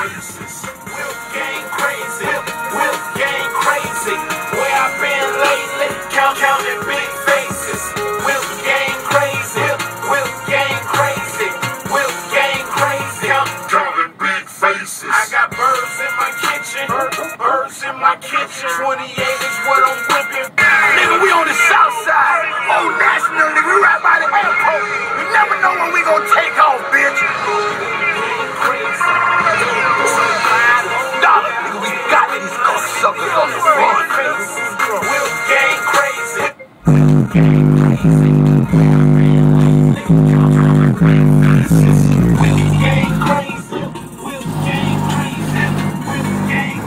faces. Whip gang crazy. Whip gang crazy. Where I been lately? Counting big faces. Whip gang crazy. Whip gang crazy. Whip gang crazy. Counting big faces. I got birds in my kitchen. Birds in my kitchen. 28 is what I'm whipping. Nigga, we on the south side. Old National, nigga. We right by the airport. You never know when we gonna take off, bitch. Dollar, nigga, we got these suckers on the front. Will gang crazy. Will gang crazy. Will gang crazy. Will gang crazy. Will gang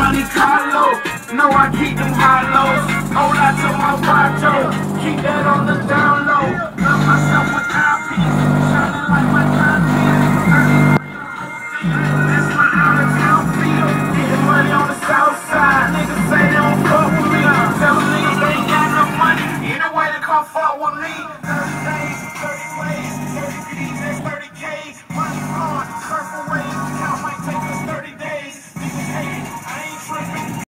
No, I keep them high lows. Hold out to my watch, keep that on the